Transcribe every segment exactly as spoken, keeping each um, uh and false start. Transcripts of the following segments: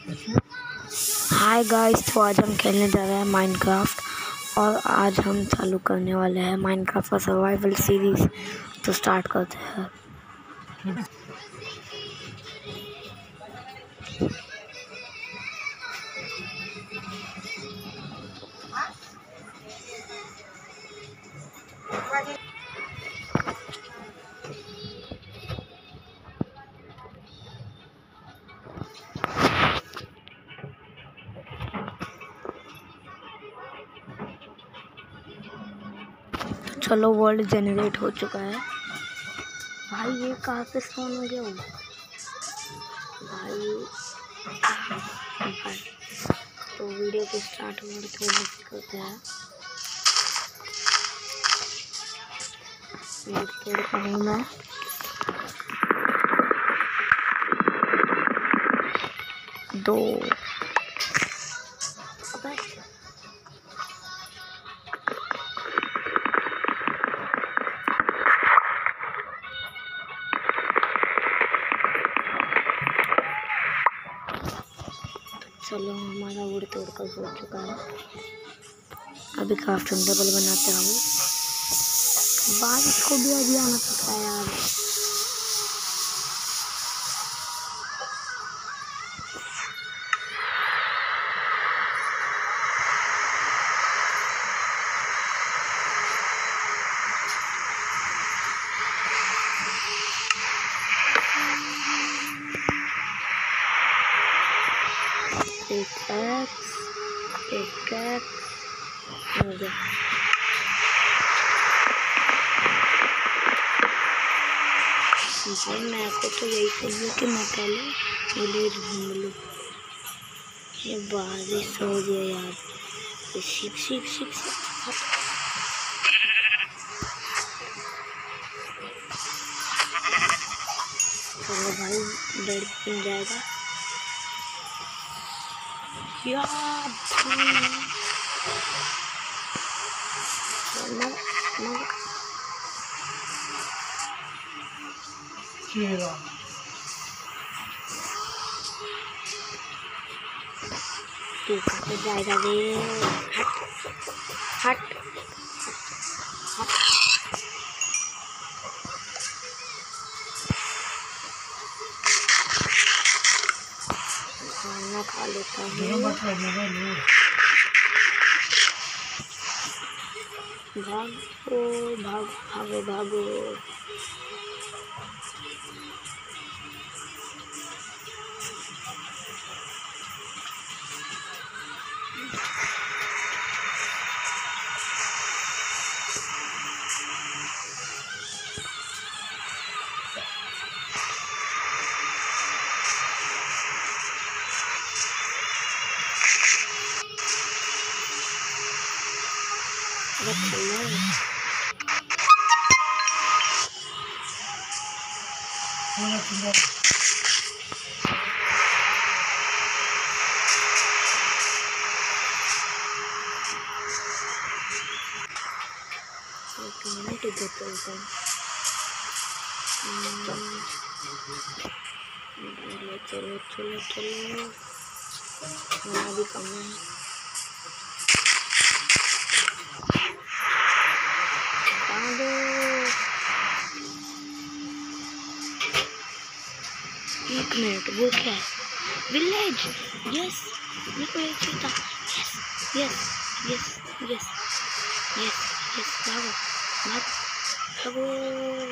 Hi guys, तो आज हम खेलने जा रहे हैं माइनक्राफ्ट और आज हम चालू करने वाले हैं माइनक्राफ्ट का सर्वाइवल सीरीज़। तो स्टार्ट करते हैं। चलो, वर्ल्ड जनरेट हो चुका है। भाई ये कहाँ पे स्पॉन हो गया हूँ भाई भाई तो वीडियो को स्टार्ट करते हैं। तोड़ पाऊँ मैं दो चलो, हमारा वुड तोड़कर हो चुका है। अभी क्राफ्टिंग टेबल बनाते हैं। बारिश को भी अभी आना पड़ता है यार। एक एक्स एक एक्स हो गया। भाई मेरे को तो यही चाहिए कि मैं पहले विलेज घूम लूँ। ये बारिश हो गया यार। ये शिक शिक शिक शिक चलो भाई, बेड बन जाएगा यार। तू कहाँ जाएगा रे? हट हट हट। खाना खा लेता हूँ। भागो भागो भागो भागो। चलो चलो चलो, खाना भी कम है। एक मिनट, वो क्या है? विलेज। यस, मेरे को एक चाहिए था। Yes yes yes yes yes yes भागो भागो भागो।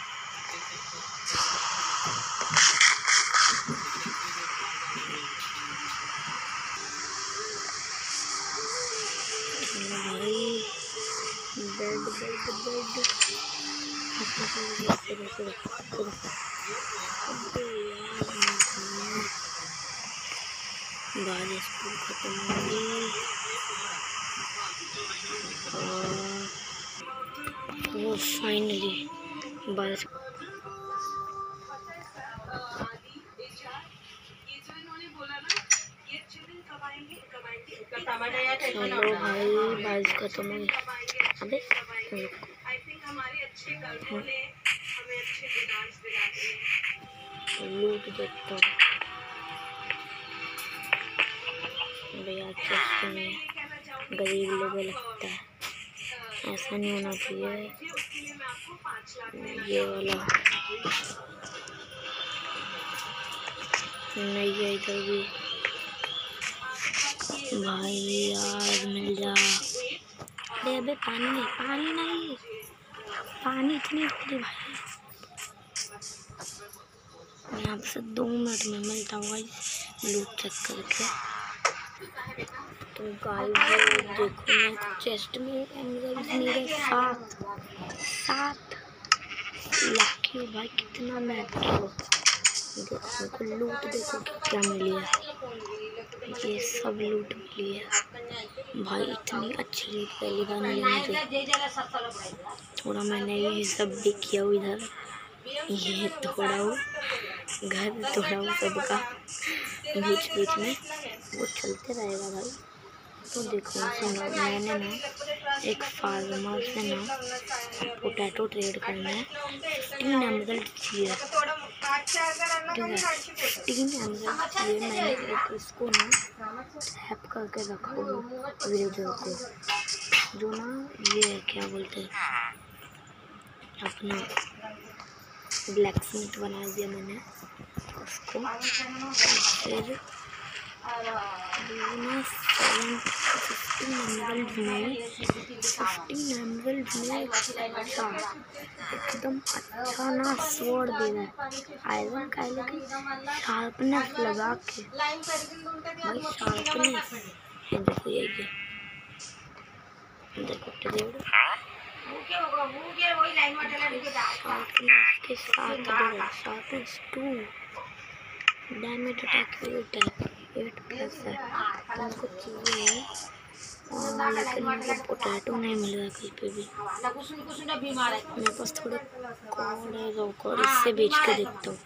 भाई बेड बेड बेड बारिश खत्म होगी और वो फाइनली बारिश। चलो भाई, बारिश खत्म हो गई। अबे लूट देखता हूँ। भैया चेस्ट में गरीब लोग लगता है, ऐसा नहीं होना चाहिए। ये वाला नहीं है इधर भी। भाई यार मिल जा। अरे अबे पानी नहीं, पानी नहीं, पानी इतनी बड़ी भाई। यहाँ से दो मिनट में मिलता हुआ लूट चेक करके। तो गाइस देखो मैं चेस्ट में एमरल्ड मेरे साथ सात लकी भाई, कितना मैं देखो को लूट देखो क्या मिली है। ये सब लूट मिली है भाई, इतनी अच्छी लूट पहली बार मिली मुझे। थोड़ा मैंने ये सब भी किया इधर, ये थोड़ा वो घर थोड़ा वो सबका बीच बीच में वो चलते रहेगा भाई। तो देखो सुनो, मैंने ना एक फार्मर से ना पोटैटो ट्रेड करना है। फिफ्टीन एमरल्ड चाहिए, ठीक है, फिफ्टीन एमरल्ड चाहिए। मैंने एक इसको ना हैप करके रखा हुआ विलेजर को, जो ना ये क्या बोलते हैं अपना ब्लैक स्मिथ बना दिया मैंने उसको। फिर फिफ्टीन एमरल्ड में फिफ्टीन एमरल्ड में अच्छा एकदम अच्छा ना स्वॉर्ड दे रहा है आयरन का, लेकिन शार्पनेस लगा के भाई, शार्पनेस ये देखो, ये देखो ट्रेड शार्पनेस के साथ दे रहा, sharpness two damage attack eight है, एट प्लस है। तो उनको चाहिए और लेकिन मुझे पोटैटो नहीं मिल रहा कहीं पे भी। मेरे पास थोड़े कॉर्ड है, रो कॉर्ड इससे बेच के देखता हूँ।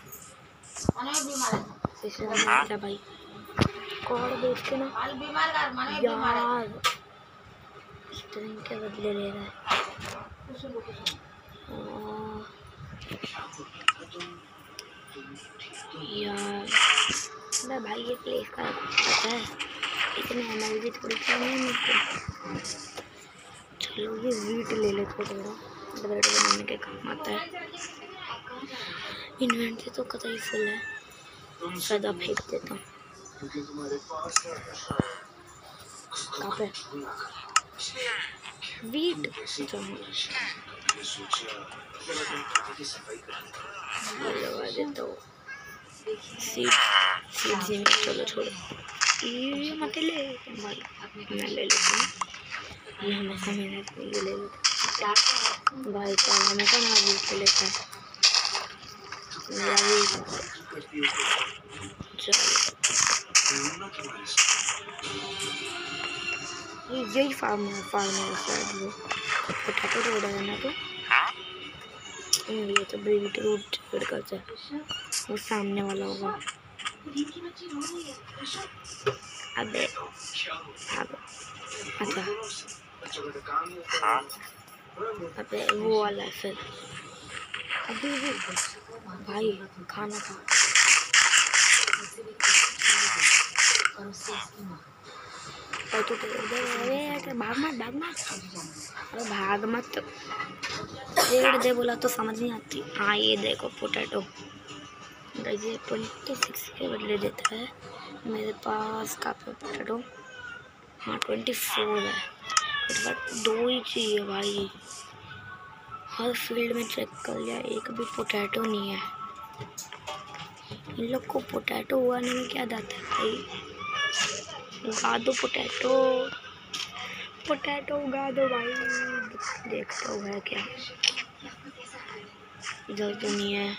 इससे क्या भाई कॉर्ड बेच के ना यार स्ट्रिंग के बदले ले रहा है यार। मैं भाई ये प्लेस का पता है, इतने एमएल भी थोड़ी कम है मुझको। चलो ये वीट ले ले, थोड़ा ब्रेड बनाने के काम आता है। इन्वेंटरी तो कतई फुल है, सदा फेंक देता हूँ। कहाँ पे वीट लगा देता हूँ सीड सीड। चलो छोड़ो, ये मत ले भाई, मैं ले लेता हूँ। ये हमेशा मेरा ये ले लेता भाई, क्या हमेशा ना वीट लेता है मेरा वीट। चलो ये यही फार्म है, फार्म है शायद वो पोटैटो रोड है ना। तो ये तो बीट रूट ट्रेड करता है, वो सामने वाला होगा। अबे अबे अच्छा अबे वो वाला है फिर। अभी भी भाई खाना खा भाई, तो अरे भाग मत भाग मत, अरे भाग मत, रेड दे बोला तो समझ नहीं आती। हाँ ये देखो पोटैटो, ये ट्वेंटी सिक्स के बदले देता है। मेरे पास काफ़ी पोटैटो, हाँ ट्वेंटी फोर है, बट दो ही चाहिए भाई। हर फील्ड में चेक कर लिया, एक भी पोटैटो नहीं है। इन लोग को पोटैटो उगाने में क्या जाता है भाई, उगा दो पोटैटो, पोटैटो उगा दो भाई। देखता हूँ है क्या, इधर तो नहीं है।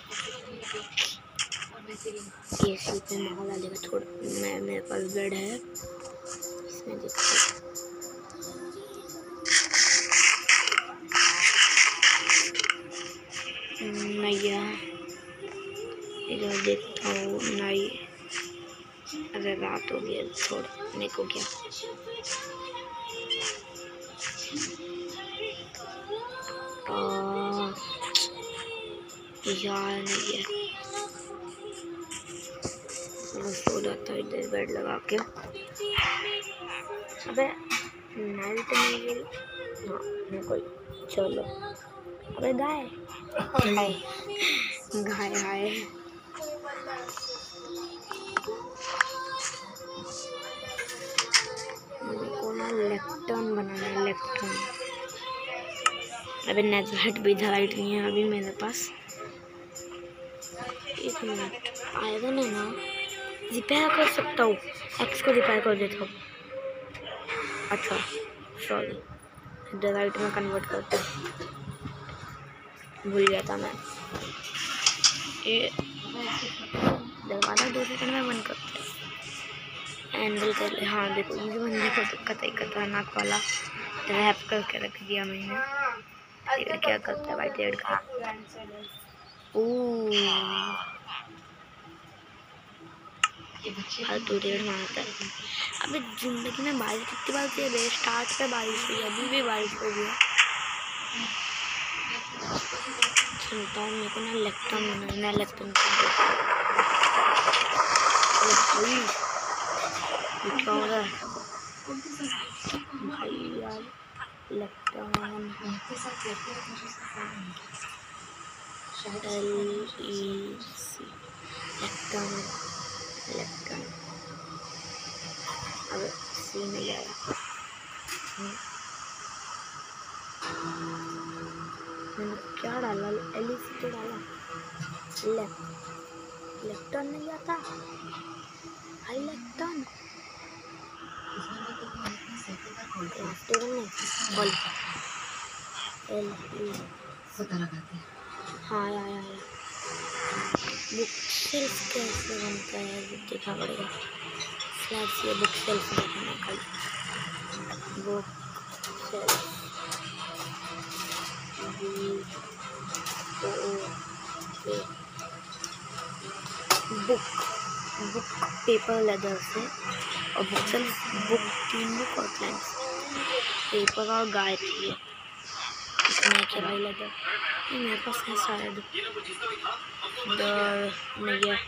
ये सी पे माहौल डालेगा थोड़ा, मैं मेरे पास बेड है इसमें देखता नहीं है। इधर देखता हूँ नहीं, अरे रात हो गया थोड़ा मेरे को क्या। आ, यार नहीं है, मैं सो जाता हूँ इधर बेड लगा के। अबे नाइट में हाँ मैं कोई चलो। अबे गाय हाय गाय हाय मेरे को ना लेक्टन बनाना है लेक्टन। अबे नेटलाइट भी लाइट नहीं है अभी मेरे पास। एक मिनट आयरन है ना रिपेयर कर सकता हूँ। एक्स को रिपेयर कर देता हूँ। अच्छा सॉरी डेलाइट में कन्वर्ट करते भूल गया था मैं। ये दरवाज़ा दो सेकंड में बंद करते हैंडल कर ले। हाँ देखो ये बंदे को तो कतई खतरनाक वाला रैप करके रख दिया मैंने। तेड़ क्या करता है भाई तेड़ का। हर दो डेढ़ मारता है। अबे जिंदगी में बारिश कितनी बार हुई है। स्टार्ट पे बारिश हुई अभी भी बारिश हो गई। सुनता हूँ मेरे को ना लेक्टन बनाना है लेक्टन भाई क्या हो रहा है भाई यार लेक्टन एल ई सी लेक्टन लेक्टन अब सी में जाएगा। मैंने क्या डाला एल ई सी तो डाला लेफ्ट लेक्टन नहीं आता भाई लेक्टन बोल एल ई हाँ आया आया बुक सेल्फ कैसे बनता है देखना पड़ेगा। फ्लैश ये बुक सेल्फ देखना कल book shelf book book paper leather से और बुक सेल्फ बुक तीन बुक और प्लान्स पेपर और गाय थी। इसमें क्या भाई लेदर मेरे पास है शायद द नहीं है।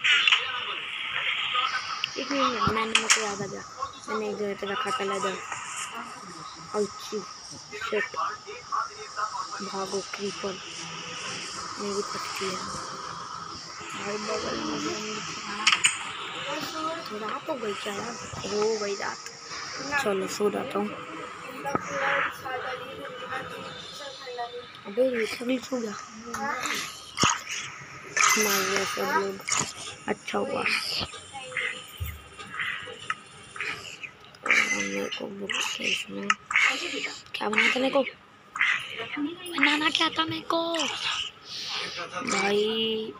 एक मिनट मैंने मेरे को याद आ गया मैंने एक जगह पे रखा था लेदर। अच्छी शिट भागो क्रीपर मेरी पत्ती है भाई बगल में रात हो गई क्या यार हो गई रात। चलो सो जाता हूँ। अबे ये सभी सो गया मार गया सब लोग। अच्छा हुआ मेरे को बुक इसमें क्या बनाना था मेरे को बनाना क्या था मेरे को भाई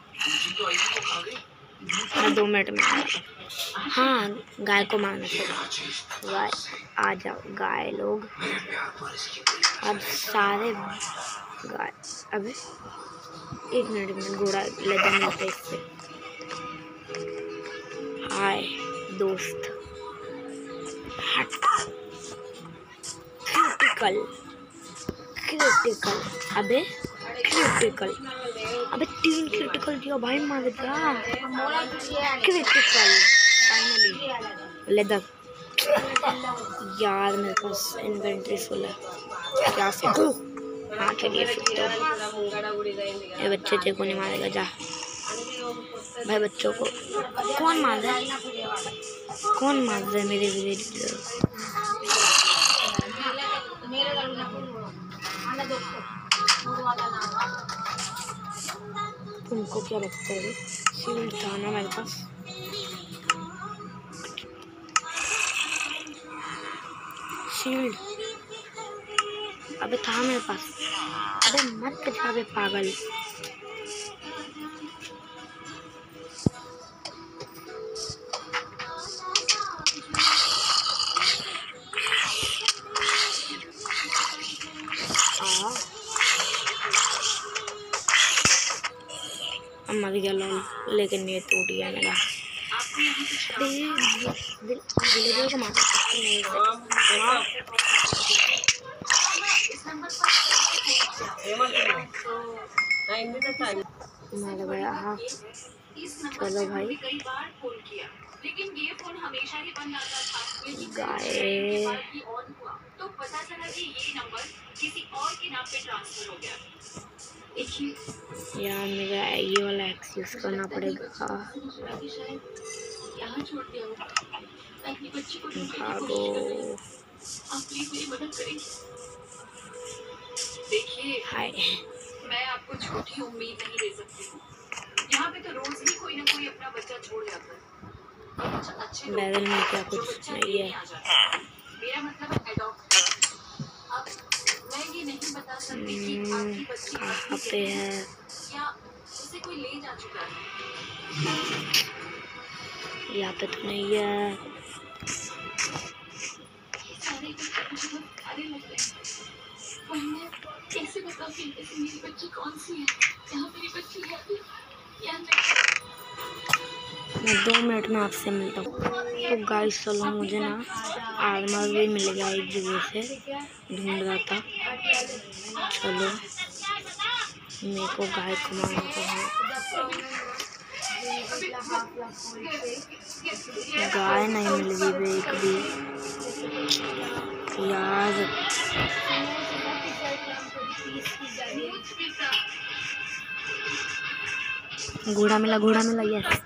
मैं दो मिनट में। हाँ गाय को मारना चाहिए। गाय आ जाओ गाय लोग अब सारे गाय। अबे एक मिनट में घोड़ा लेदर मिलता है इससे। हाय दोस्त हट क्रिटिकल क्रिटिकल अबे क्रिटिकल अबे तीन क्रिटिकल दिया भाई मार दिया क्रिटिकल फाइनली लेदर। यार मेरे पास इन्वेंटरी फुल है क्या फेंकूं। हाँ चलिए फेंकते हो। ये बच्चे तेरे को नहीं मारेगा जा भाई। बच्चों को कौन मार रहा है कौन मार रहा है मेरे विलेज। तुमको क्या लगता है शील्ड था ना मेरे पास। शील्ड अबे था मेरे पास। अबे मत जा बे पागल। मर गया लोल लेकिन ये टूट गया मेरा। विलेजर को मार मार गया। हाँ चलो भाई लेकिन ये फोन हमेशा ही बंद आता था। लेकिन गाय ऑन हुआ तो पता चला कि ये नंबर किसी और के नाम पे ट्रांसफर हो गया। देखिए यार मेरा ये वाला एक्स यूज करना पड़ेगा। यहाँ छोड़ दिया होगा। मैं अपनी बच्ची को ढूंढने की भागो। कोशिश कर रही हूँ। आप प्लीज मेरी मदद करेंगे। देखिए हाय मैं आपको झूठी उम्मीद नहीं दे सकती हूँ। यहाँ पे तो रोज ही कोई ना कोई अपना बच्चा छोड़ जाता है। कुछ अच्छे लोग बैगन में क्या जो कुछ बच्चा नहीं लेने है। आ जाते हैं। मेरा मतलब है अडॉप्ट। अब मैं ये नहीं बता सकती कि आपकी बच्ची कहाँ पे है? या उसे कोई ले जा चुका है। यहाँ पे तो नहीं है। सारे कुछ बहुत प्यारे लग रहे हैं। पर मैं कैसे बताऊँ कि इनमें मेरी बच्ची कौन सी है? यहाँ मेरी बच्ची है भी या नहीं? मैं दो मिनट में आपसे मिलता हूँ। तो गाइस चलो मुझे ना आर्मर भी मिल गया एक जगह से, ढूंढ रहा था। चलो मेरे को गाय कमाना है। गाय नहीं मिल रही एक भी यार। घोड़ा मिला, घोड़ा मिला। यस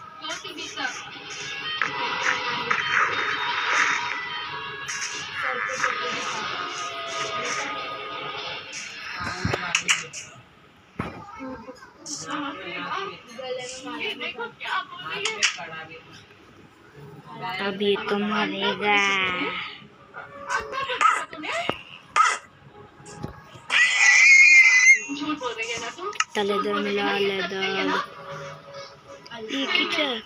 अभी तो मरेगा। लेदर मिला, लेदर एक ही चल।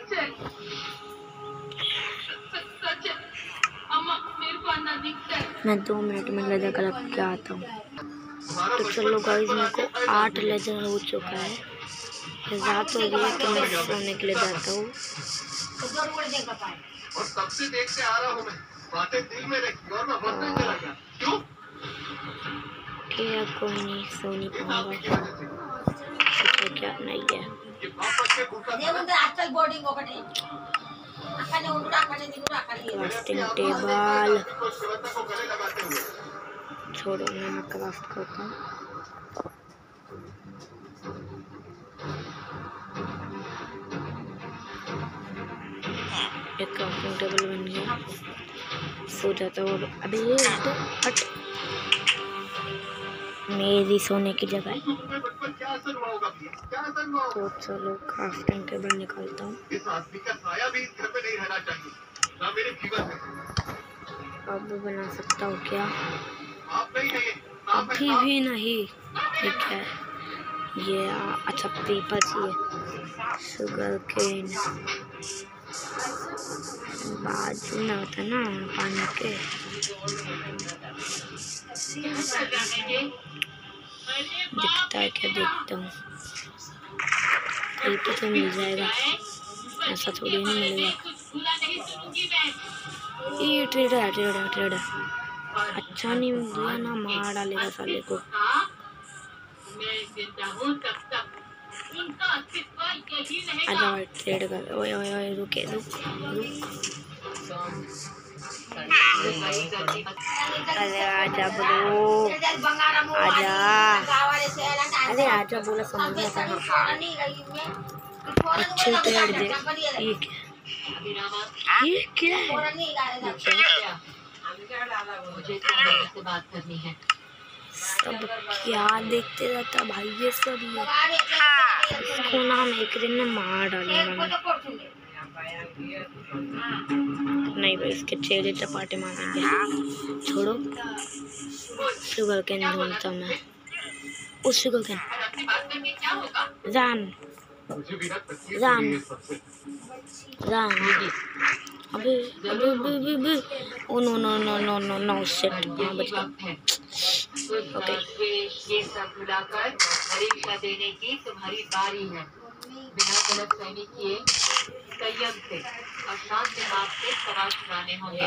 मैं दो मिनट में लेदर कलेक्ट के आता हूँ। तो चलो गाइस मेरे को आठ लेदर हो चुका है। रात हो गई है तो मैं सोने के लिए जाता हूँ। और तब से देखते आ रहा हूँ मैं, बातें दिल में रखी और मैं मर नहीं चला गया। क्यों? क्या कोई नहीं, सो नहीं पाऊंगा। क्या नहीं है क्राफ्टिंग टेबल। छोड़ो मैं क्राफ्ट करता हूँ। एक क्राफ्टिंग टेबल बन गया। सो जाता हूँ। अबे ये तो हट, मेरी सोने की जगह। तो चलो क्राफ्टिंग टेबल निकालता हूँ। अब बना सकता हूँ क्या? अभी भी नहीं। ठीक है ये अच्छा पेपर चाहिए। शुगर केन बाजू में होता है ना पानी के। दिखता है क्या? देखता हूँ कहीं पे तो मिल जाएगा, ऐसा थोड़ी नहीं मिलेगा। ये ट्रेडर है, ट्रेडर ट्रेडर अच्छा नहीं दिया ना, मार डालेगा साले को। आजा ट्रेड कर। ओए ओए ओए रुके रुक रुक। अरे आजा ब्रो आजा। अरे आजा बोला समझ में आता ना। अच्छे ट्रेड दे। ठीक है ये क्या है? मुझे बात करनी है। सब क्या देखते रहता भाई ये सब ये। इसको नाम एक दिन में मार डालूंगा मैं। नहीं भाई इसके चेहरे चपाटे मारेंगे। छोड़ो शुगर कैन ढूंढता मैं। उस शुगर कैन जान जान जान। अबे अबे अबे अबे oh no no no no no no shit. हाँ बच गया। ओके ये सब मिलाकर परीक्षा देने की तुम्हारी बारी है। बिना गलतफहमी किए संयम से और शांत दिमाग से सवाल सुनाने होंगे।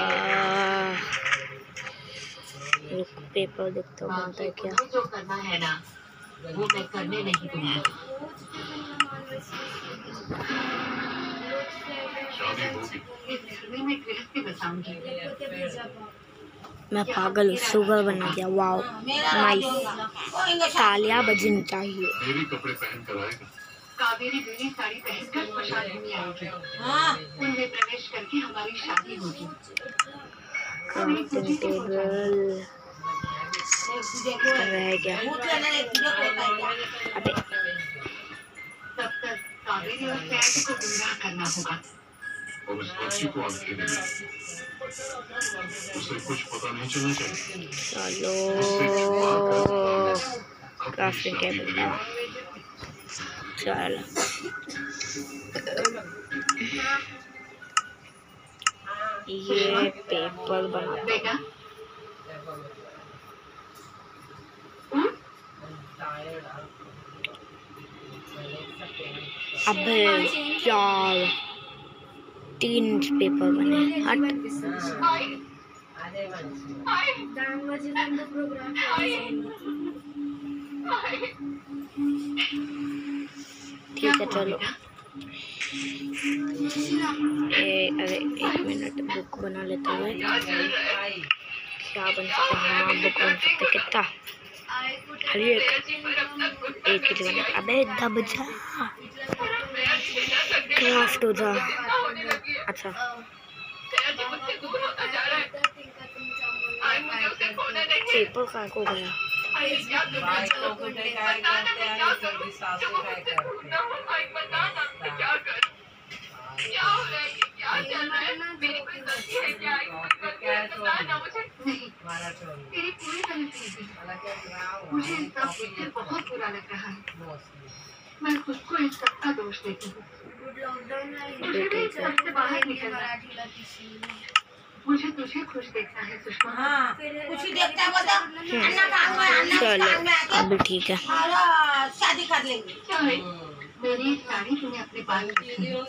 रुक पेपर देखता हूँ आता है क्या। जो करना है ना वो मैं करने नहीं दूंगा। मैं पागल हूँ, शुगर बना दिया। वाओ नाइस, तालियां बजनी चाहिए। मेरी कपड़े पहन कर आएगा। कावेरी मेरी साड़ी पहनकर स्मशान में आएगी। हाँ, उनमें प्रवेश करके हमारी शादी होगी। क्राफ्टिंग टेबल रह गया। अबे तब तक कावेरी और फैज को गुमराह करना होगा। और उस बच्ची को अकेले उसे कुछ पता नहीं चलना चाहिए। चलो क्राफ्टिंग टेबल का चलो। ये पेपर बना बेटा अब चार तीन इंच पेपर बने। हट ठीक है चलो। ए, अरे एक मिनट, बुक बना लेते हुए क्या बन सकता है? हाँ बुक बन सकता है। कितना? हर एक एक ही बना। अबे दब जा, क्राफ्ट हो जा। अच्छा पेपर कहाँ को गया? मुझे इस सब देखकर बहुत बुरा लग रहा है। मैं खुद को इस सब का दोष देती हूँ। सबसे बाहर निकलना। मुझे तुझे खुश देखना है सुषमा। हाँ, कुछ ही देखता है बोलता। चलो अभी ठीक है। शादी कर लेंगे। मेरी साड़ी तूने अपने पास रखी है।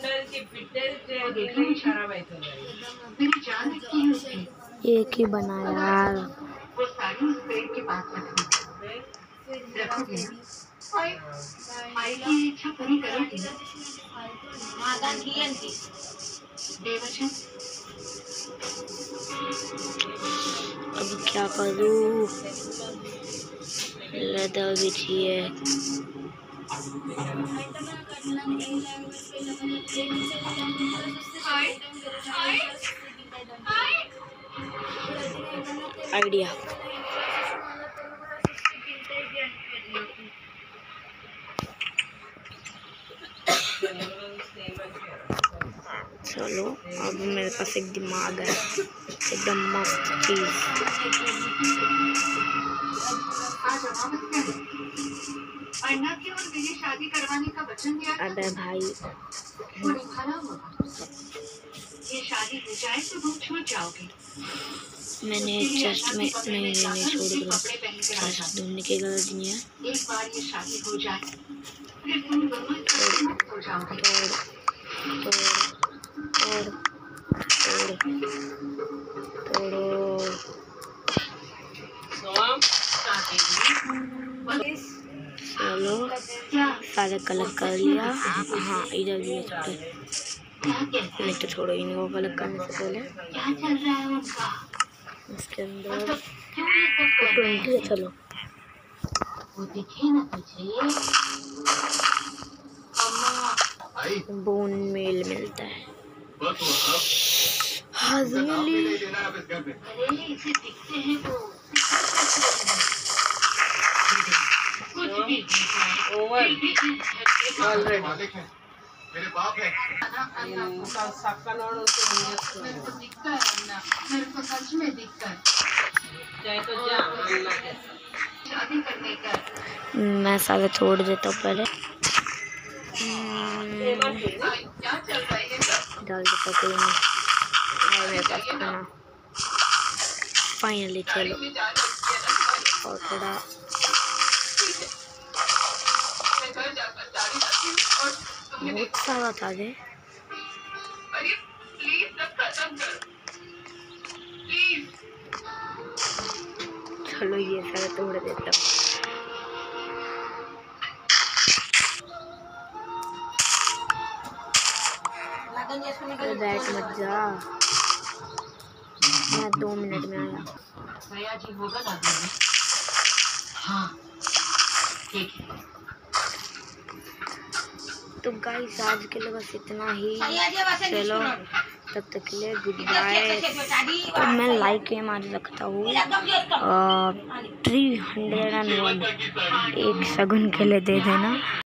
मेरी जान की है उसकी। एक ही बना यार। वो साड़ी उस पेड़ के पास रखी। रखोगे ना? आई की इच्छा पूरी करोगी ना? बेवजह अब क्या करूँ? लेदर भी चाहिए। आइडिया चलो। अब मेरे पास एक दिमाग है, एकदम मस्त चीज। अन्ना की और मेरी शादी करवाने का वचन दिया। अबे भाई वो निभाना होगा। ये शादी हो जाए तो तुम छूट जाओगे। मैंने चेस्ट में नहीं नहीं नहीं छोड़ दो। चेस्ट ढूंढने की गलती नहीं है। एक बार ये शादी हो जाए फिर तुम दोनों मुक्त हो जाओगे। तोड़ तोड़ तोड़ तोड़ो। चलो सारे कलर कर लिया। हाँ इधर भी है छोटे। नहीं तो छोड़ो, इनको कलर करने से पहले क्या चल रहा है उनका? इसके अंदर ट्वेंटी है। चलो वो दिखे ना तुझे? बोन मेल मिलता है। हाजमेली अरे इसे दिखते हैं वो कुछ भी मालिक है, मेरे बाप है। मेरे को दिखता है ना, मेरे को सच में दिखता है। शादी करने का मैं सारे तोड़ देता हूँ पहले। क्या चल रहा है? डाल देता कोई नहीं है मेरे पास खाना। फाइनली चलो और थोड़ा बहुत सारा था जे। चलो ये सारे तोड़ देता हूँ। मत जा, मैं दो मिनट में आया। भैया जी होगा ना घर में? हाँ ठीक है। तो गाइस आज के लिए बस इतना ही, चलो तब तक के लिए गुड बाय। तो मैं लाइक एम आज रखता हूँ थ्री हंड्रेड एंड वन, एक शगुन के लिए दे देना।